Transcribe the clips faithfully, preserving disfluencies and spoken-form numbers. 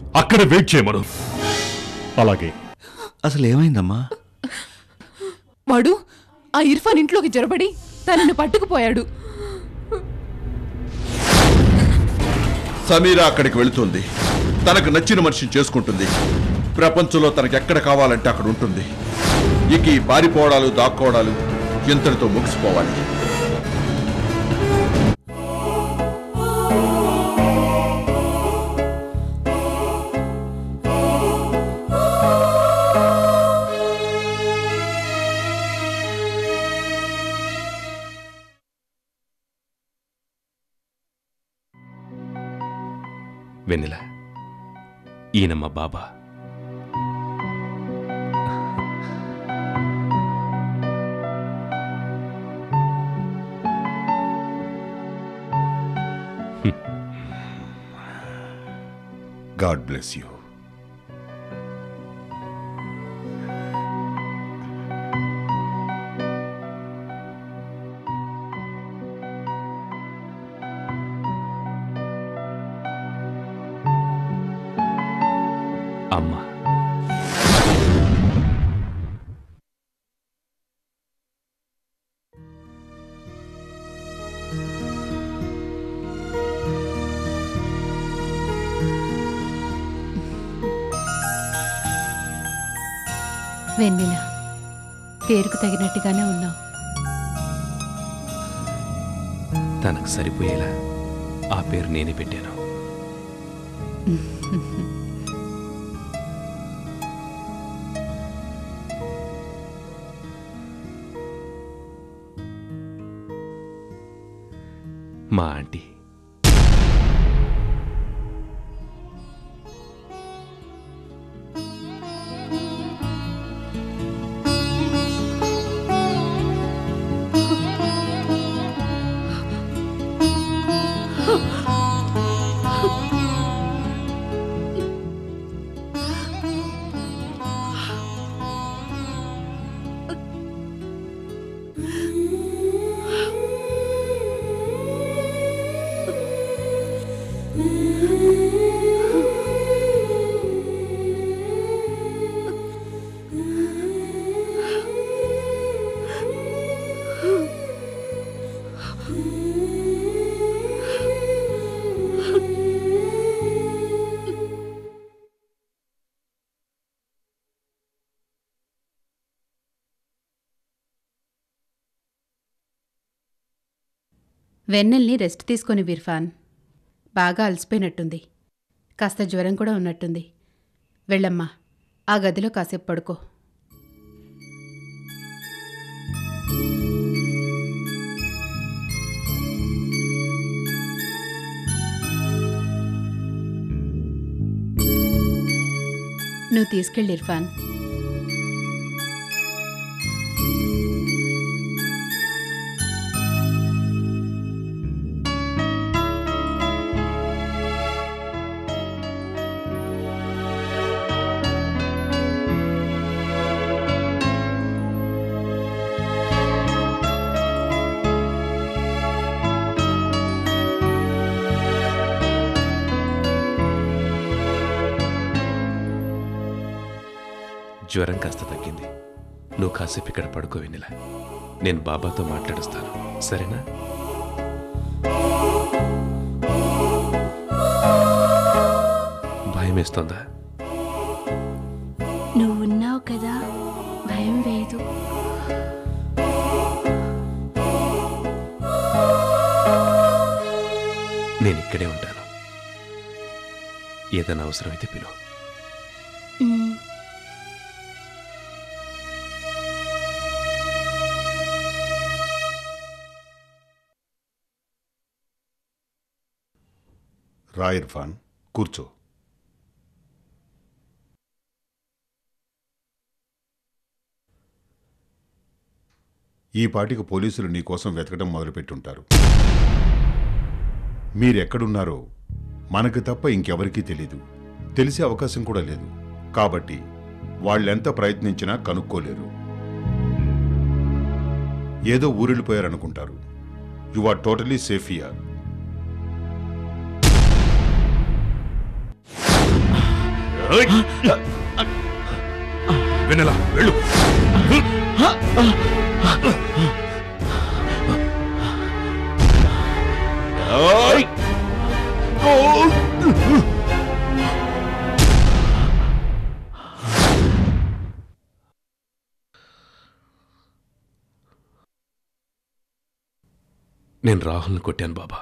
అక్కడ వెయిట్ చేయమను. అలాగే. అసలు ఏమైందమ్మా? వాడు ఆ ఇర్ఫాన్ ఇంట్లోకి జొరబడి తనని పట్టుకుపోయాడు. సమీరా అక్కడికి వెళుతుంది. తనకు నచ్చిన మనిషిని చేసుకుంటుంది. ప్రపంచంలో తనకు ఎక్కడ కావాలంటే అక్కడ ఉంటుంది. ఇక ఈ పారిపోవడాలు దాక్కోవడాలు ఎంతటితో ముగిసిపోవాలి. వెన్నెల, ఈయన మా బాబా. God bless you. అమ్మా, వెన్నెల, పేరుకు తగినట్టుగానే ఉన్నావు. తనకు సరిపోయేలా ఆ పేరు నేనే పెట్టాను. మా ఆంటీ. వెన్నెల్ని రెస్ట్ తీసుకొని ఇర్ఫాన్. బాగా అలసిపోయినట్టుంది. కాస్త జ్వరం కూడా ఉన్నట్టుంది. వెళ్ళమ్మా, ఆ గదిలో కాసేపు పడుకో. నువ్వు తీసుకెళ్ళి ఇర్ఫాన్. జ్వరం కాస్త తగ్గింది. నువ్వు కాసేపు ఇక్కడ పడుకో వెన్నెల. నేను బాబాతో మాట్లాడుస్తాను, సరేనా? భయం వేస్తోందా? నువ్వున్నావు కదా, భయం వేయదు. నేను ఇక్కడే ఉంటాను. ఏదైనా అవసరమైతే పిలువు. రా ఇర్ఫాన్, కూర్చో. ఈ పాటికి పోలీసులు నీకోసం వెతకడం మొదలుపెట్టుంటారు. మీరెక్కడున్నారో మనకు తప్ప ఇంకెవరికీ తెలీదు. తెలిసే అవకాశం కూడా లేదు. కాబట్టి వాళ్ళెంత ప్రయత్నించినా కనుక్కోలేరు. ఏదో ఊరెళ్ళిపోయారనుకుంటారు. You are totally safe here. Vennela వెళ్ళు. నేను రాహుల్ని కొట్టాను బాబా.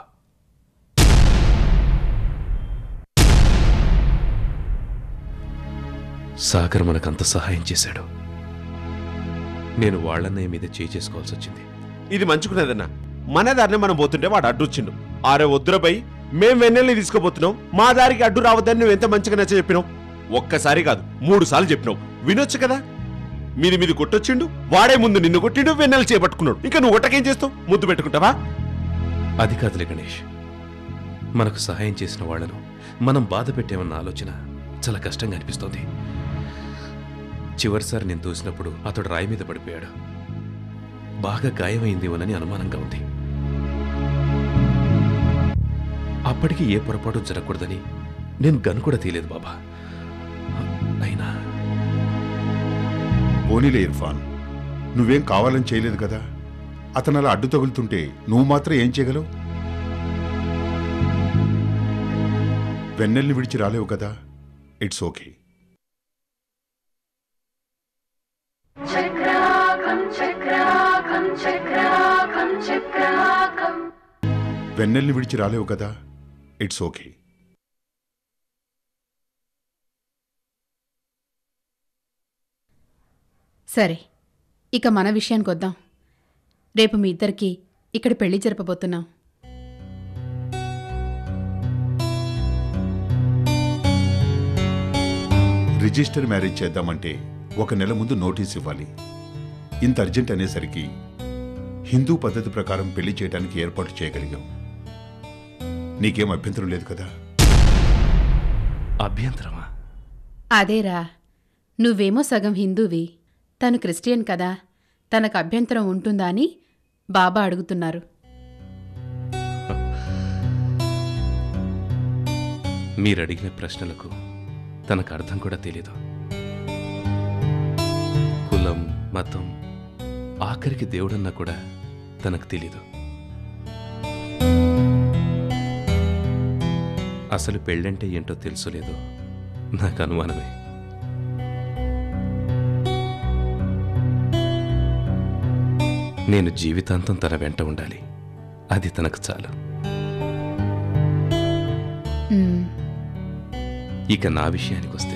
సాగర్ మనకంత సహాయం చేశాడు. నేను వాళ్ళన్నయ్య మీద చేయి చేసుకోవాల్సి వచ్చింది. ఇది మంచుకునేదన్నా, మన దారిని మనం పోతుంటే వాడు అడ్డొచ్చిండు. ఆరే వద్దురపై మేం వెన్నెల్ని తీసుకుపోతున్నాం, మా దారికి అడ్డు రావద్దని నువ్వు ఎంత మంచిగా నచ్చ చెప్పినావు. ఒక్కసారి కాదు మూడు సార్లు చెప్పినావు, వినొచ్చు కదా. మీది మీది కొట్టొచ్చిండు, వాడే ముందు నిన్ను కొట్టిండు, వెన్నెల చేపట్టుకున్నాడు. ఇంకా నువ్వు కొట్టకేం చేస్తావు? ముద్దు పెట్టుకుంటావా? అది కాదులే గణేష్, మనకు సహాయం చేసిన వాళ్లను మనం బాధ పెట్టామన్న ఆలోచన చాలా కష్టంగా అనిపిస్తోంది. చివరిసారి నేను చూసినప్పుడు అతడు రాయి మీద పడిపోయాడు. బాగా గాయమైందేమోనని అనుమానంగా ఉంది. అప్పటికి ఏ పొరపాటు జరగకూడదని నేను గన్ కూడా తీయలేదు బాబా. అయినా పోనీలే ఇర్ఫాన్, నువ్వేం కావాలని చేయలేదు కదా. అతను అలా అడ్డు తగులుతుంటే నువ్వు మాత్రం ఏం చేయగలవు? వెన్నెల్ని విడిచి రాలేవు కదా. It's okay. వెన్నెల్ని విడిచి రాలేవు కదా. It's okay. సరే, ఇక మన విషయానికి వద్దాం. రేపు మీ ఇద్దరికి ఇక్కడ పెళ్లి జరపబోతున్నాం. రిజిస్టర్ మ్యారేజ్ చేద్దామంటే ఒక నెల ముందు నోటీస్ ఇవ్వాలి. ఇంత అర్జెంట్ అనేసరికి హిందూ పద్ధతి ప్రకారం పెళ్లి చేయడానికి ఏర్పాటు చేయగలిగాం. నీకేం అభ్యంతరం లేదు కదా? అభ్యంతరమా? అదేరా, నువ్వేమో సగం హిందూవి, తను క్రిస్టియన్ కదా, తనకు అభ్యంతరం ఉంటుందా అని బాబా అడుగుతున్నారు. మీరడిగిన ప్రశ్నలకు తనకు అర్థం కూడా తెలీదు. కులం, మతం, ఆఖరికి దేవుడన్నా కూడా తనకు తెలీదు. అసలు పెళ్ళంటే ఏంటో తెలుసులేదు. నాకు అనుమానమే. నేను జీవితాంతం తన వెంట ఉండాలి, అది తనకు చాలు. మ్మ్. ఇక నా విషయానికి వస్తే,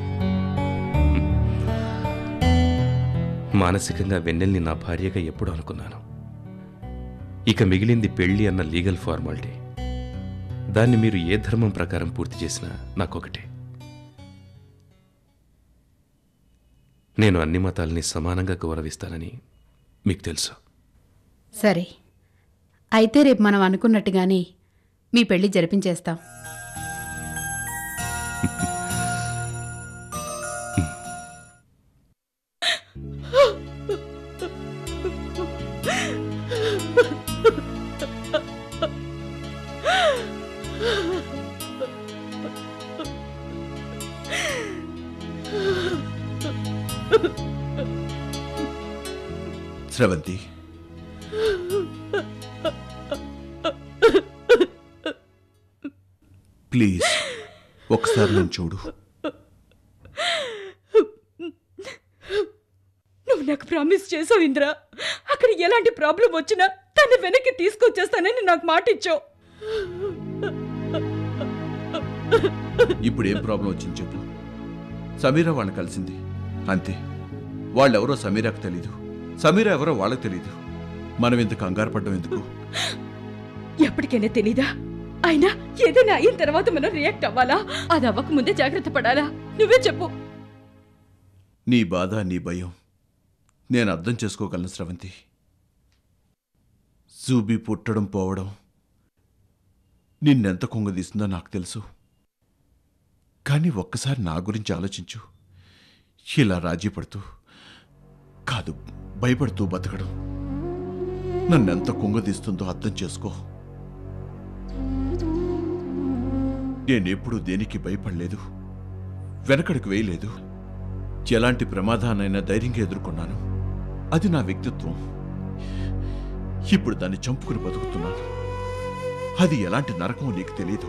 మానసికంగా వెన్నెల్ని నా భార్యగా ఎప్పుడు అనుకున్నాను. ఇక మిగిలింది పెళ్లి అన్న లీగల్ ఫార్మాలిటీ. దాన్ని మీరు ఏ ధర్మం ప్రకారం పూర్తి చేసినా నాకొకటే. నేను అన్ని మతాలని సమానంగా గౌరవిస్తానని మీకు తెలుసు. సరే, అయితే రేపు మనం అనుకున్నట్టుగానే మీ పెళ్లి జరిపించేస్తాం. స్రవంతి, ప్లీజ్ ఒకసారి నన్ను చూడు. నువ్వు నాకు ప్రామిస్ చేసావు ఇంద్రా, అక్కడ ఎలాంటి ప్రాబ్లం వచ్చినా తను వెనక్కి తీసుకొచ్చేస్తానని నాకు మాట ఇచ్చావు. ఇప్పుడు ఏం ప్రాబ్లం వచ్చింది చెప్పు. సమీరా వాళ్ళని కలిసింది అంతే. వాళ్ళెవరో సమీరాకు తెలీదు, సమీరా ఎవరో వాళ్ళకి తెలీదు. మనం ఇంత కంగారు పడ్డం ఎందుకు? ఎప్పటికైనా తెలీదా? అయినా ఏదైనా అయిన తర్వాత మనం రియాక్ట్ అవ్వాలా? అది అవ్వక ముందే జాగ్రత్త పడాలా? నువ్వే చెప్పు. నీ బాధ, నీ భయం నేను అర్థం చేసుకోగలను స్రవంతి. జూబీ పుట్టడం పోవడం నిన్నెంత కుంగదీస్తుందో నాకు తెలుసు. కానీ ఒక్కసారి నా గురించి ఆలోచించు. ఇలా రాజీ పడుతూ కాదు, భయపడుతూ బతకడం నన్నెంత కుంగదీస్తుందో అర్థం చేసుకో. నేనెప్పుడు దేనికి భయపడలేదు. వెనకడుగు వేయలేదు. ఎలాంటి ప్రమాదాన్నైనా ధైర్యంగా ఎదుర్కొన్నాను. అది నా వ్యక్తిత్వం. ఇప్పుడు దాన్ని చంపుకుని బతుకుతున్నాను. అది ఎలాంటి నరకమో నీకు తెలీదు.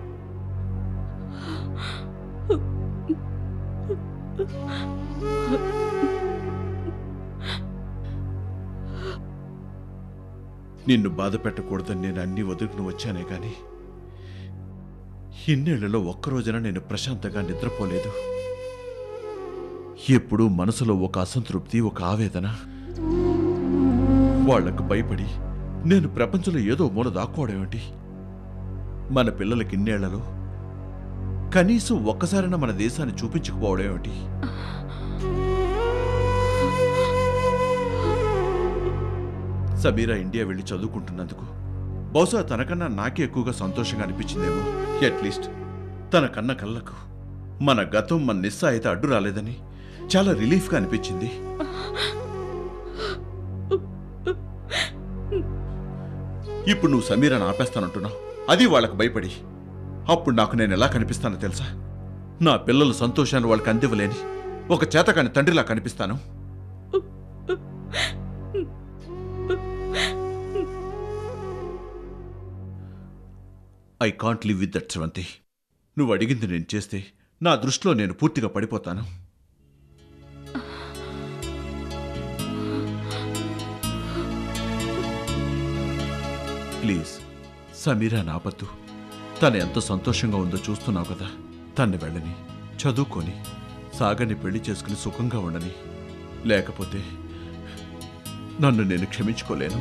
నిన్ను బాధ పెట్టకూడదని నేను అన్ని వదులుకుని వచ్చానే గాని ఇన్నేళ్లలో ఒక్కరోజున నేను ప్రశాంతంగా నిద్రపోలేదు. ఎప్పుడూ మనసులో ఒక అసంతృప్తి, ఒక ఆవేదన. వాళ్లకు భయపడి నేను ప్రపంచంలో ఏదో మూల దాక్కోవడమేంటి? మన పిల్లలకి ఇన్నేళ్లలో కనీసం ఒక్కసారైనా మన దేశాన్ని చూపించకపోవడం ఏమిటి? సమీరా ఇండియా వెళ్ళి చదువుకుంటున్నందుకు బహుశా తనకన్నా నాకే ఎక్కువగా సంతోషంగా అనిపించిందేమో. అట్లీస్ట్ తన కన్న కళ్ళకు మన గతం, మన నిస్సా అయితే అడ్డు రాలేదని చాలా రిలీఫ్గా అనిపించింది. ఇప్పుడు నువ్వు సమీరాను ఆపేస్తానంటున్నావు, అది వాళ్ళకు భయపడి. అప్పుడు నాకు నేను ఎలా కనిపిస్తానో తెలుసా? నా పిల్లల సంతోషాన్ని వాళ్ళకి అందివ్వలేని ఒక చేతకాని తండ్రిలా కనిపిస్తాను. I can't live with that Shravanthi. నువ్వు అడిగింది నేను చేస్తే నా దృష్టిలో నేను పూర్తిగా పడిపోతాను. ప్లీజ్ సమీరా నాపద్దు. తను ఎంత సంతోషంగా ఉందో చూస్తున్నావు కదా. తన్ని వెళ్ళని, చదువుకొని, సాగని పెళ్లి చేసుకుని సుఖంగా ఉండని. లేకపోతే నన్ను నేను క్షమించుకోలేను.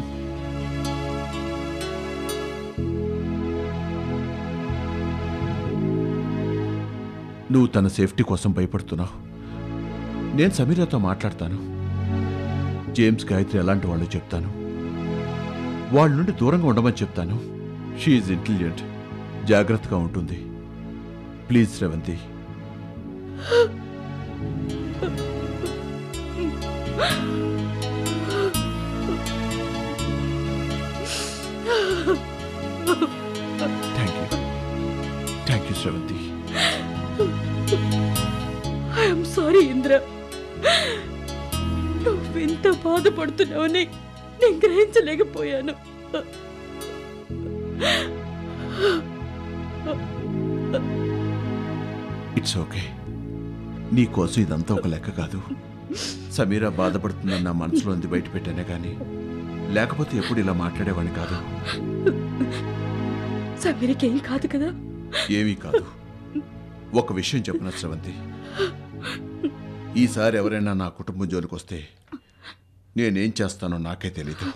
నువ్వు తన సేఫ్టీ కోసం భయపడుతున్నావు. నేను సమీరాతో మాట్లాడతాను. జేమ్స్, గాయత్రి ఎలాంటి వాళ్ళు చెప్తాను. వాళ్ళ నుండి దూరంగా ఉండమని చెప్తాను. షీఈ్ ఇంటెలిజెంట్, జాగ్రత్తగా ఉంటుంది. Please Shravanthi. Thank you thank you Shravanthi. I'm sorry Indra. నువ్వెంత బాధపడుతున్నావని నేను గ్రహించలేకపోయాను. It's okay. నీకోసం ఇదంతా ఒక లెక్క కాదు. సమీరా బాధపడుతుందని నా మనసులోంది బయట పెట్టానే కానీ లేకపోతే ఎప్పుడు ఇలా మాట్లాడేవాడిని కాదు. సమీరకేం కాదు కదా? ఏమీ కాదు. ఒక విషయం చెప్పిన శ్రవంతి, ఈసారి ఎవరైనా నా కుటుంబం జోలికి వస్తే నేనేం చేస్తానో నాకే తెలీదు.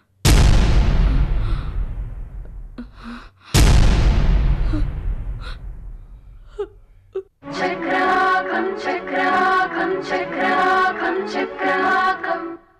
చక్రాకం చక్రాకం చక్రాకం చక్రాకం.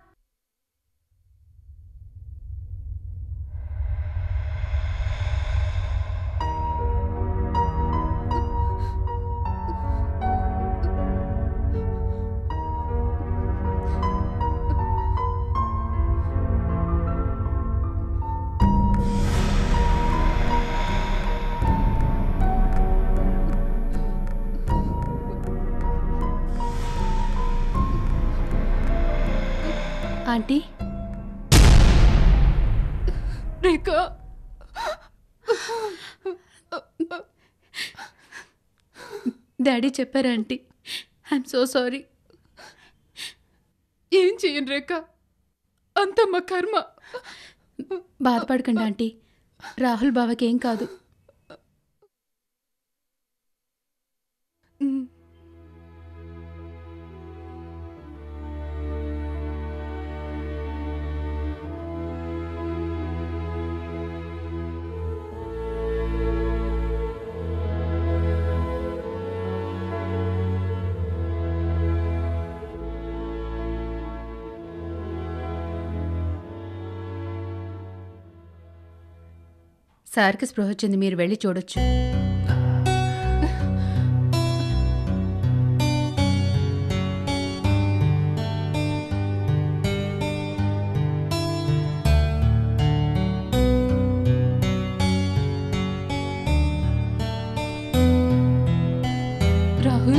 ఆంటీ, రేఖా, డాడీ చెప్పారా ఆంటీ? I'm so sorry. ఏం చేయను రేఖా, అంత మా కర్మ. బాధపడకండి ఆంటీ, రాహుల్ బావకి ఏం కాదు. సార్కి స్పృహ వచ్చింది, మీరు వెళ్ళి చూడొచ్చు. రాహుల్, రాహుల్?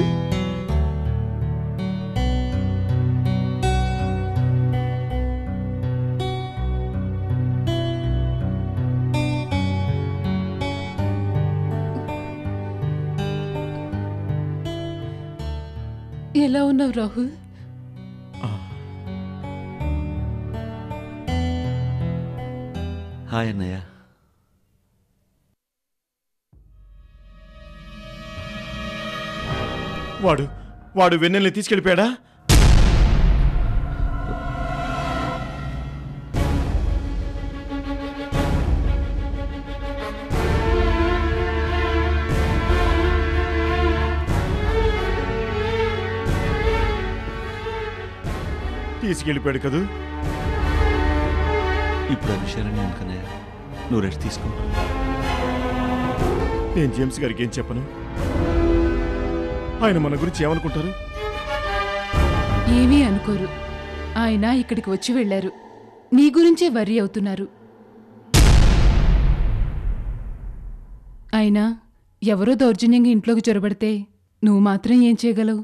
ఎలా ఉన్నావు రాహుల్? హాయ్ అన్నయ్య. వాడు వాడు వెన్నెల్ని తీసుకెళ్ళిపోయాడా? తీసుకెళ్ళిపోయాడు కదూ. ఇప్పుడు ఆ విషయాలని ఎందుకన్నయ్య? నువ్వు రెస్ట్ తీసుకో. నేను జేమ్స్ గారికి ఏం చెప్పను? ఆయన మన గురించి ఏమనుకుంటారు? ఏమీ అనుకోరు. ఆయన ఇక్కడికి వచ్చి వెళ్లారు. నీ గురించే వర్రీ అవుతున్నారు. అయినా ఎవరో దౌర్జన్యంగా ఇంట్లోకి చొరబడితే నువ్వు మాత్రం ఏం చేయగలవు?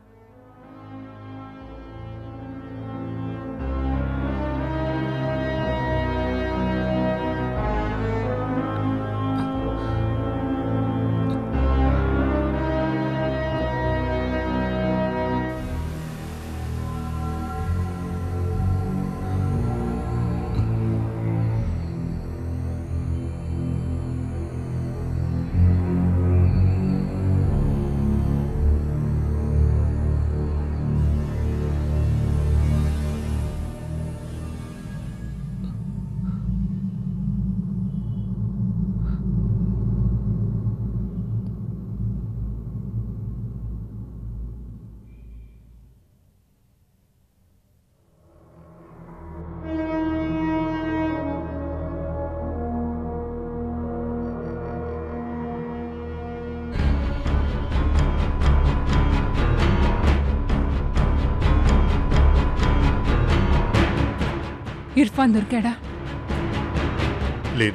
ఇర్ఫాన్ దొరికాడా? లేదు.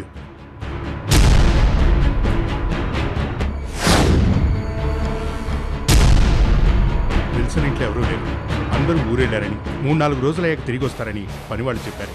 విల్సన్ ఇంట్లో ఎవరూ లేరు. అందరూ ఊరెళ్ళారని, మూడు నాలుగు రోజులయ్యాక తిరిగి వస్తారని పనివాళ్ళు చెప్పారు.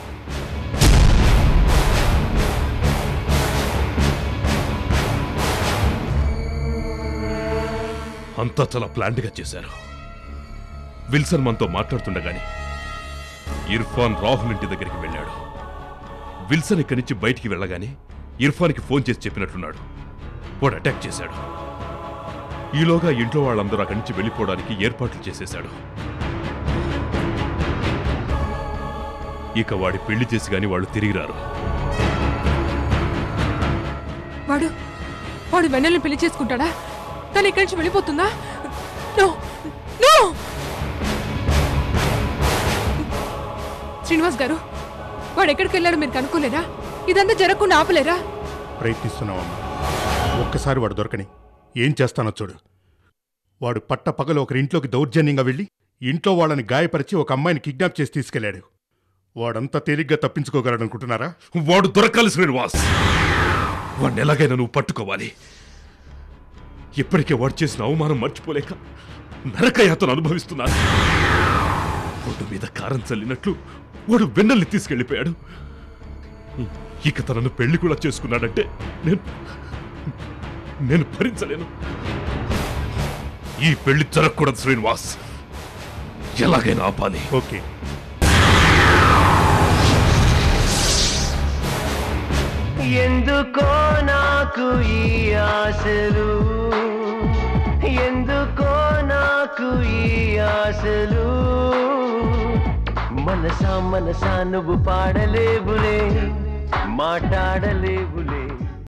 అంతా చాలా ప్లాంట్గా చేశారు. విల్సన్ మనతో మాట్లాడుతుండగానే ఇర్ఫాన్ రాహుల్ ఇంటి దగ్గరికి వెళ్ళాడు. విల్సన్ ఇక్కడి నుంచి బయటికి వెళ్ళగానే ఇర్ఫాన్కి ఫోన్ చేసి చెప్పినట్లున్నాడు. వాడు అటాక్ చేశాడు. ఈలోగా ఇంట్లో వాళ్ళందరూ అక్కడి నుంచి వెళ్ళిపోవడానికి ఏర్పాట్లు చేసేశాడు. ఇక వాడి పెళ్లి చేసి గాని వాళ్ళు తిరిగి రారు. వాడు వాడు వెన్నెల్ని పెళ్లి చేసుకుంటాడా? తను ఇక్కడి నుంచి వెళ్ళిపోతుందా? No no! శ్రీనివాస్ గారు, వాడు ఎక్కడికి వెళ్ళాడో మీరు కనుక్కోలేరా? ఇదంతా జరగకుండా ఆపలేరా? ప్రయత్నిస్తున్నావమ్మా. ఒక్కసారి వాడు దొరకని ఏం చేస్తానో చూడు. వాడు పట్ట పగలు ఒకరి ఇంట్లోకి దౌర్జన్యంగా వెళ్ళి ఇంట్లో వాళ్ళని గాయపరిచి ఒక అమ్మాయిని కిడ్నాప్ చేసి తీసుకెళ్లాడు. వాడంతా తేలిగ్గా తప్పించుకోగలడనుకుంటున్నారా? వాడు దొరకాలి శ్రీనివాస్. వాడిని ఎలాగైనా నువ్వు పట్టుకోవాలి. ఇప్పటికే వాడు చేసిన అవమానం మర్చిపోలేక నరకయాతను అనుభవిస్తున్నాను. వాడు మీద కారం చల్లినట్లు వాడు వెన్నెల్ని తీసుకెళ్లిపోయాడు. ఇక తనను పెళ్లి కూడా చేసుకున్నాడంటే నేను నేను భరించలేను. ఈ పెళ్లి జరగకూడదు శ్రీనివాస్. ఎలాగైనా ఆపాలి. ఓకే. ఎందుకో నాకు ఈ ఆశలు, ఎందుకో నాకు ఈ ఆశలు, మనసా మనసా నువ్వు పాడలేవులే, మాట్లాడలేవులే.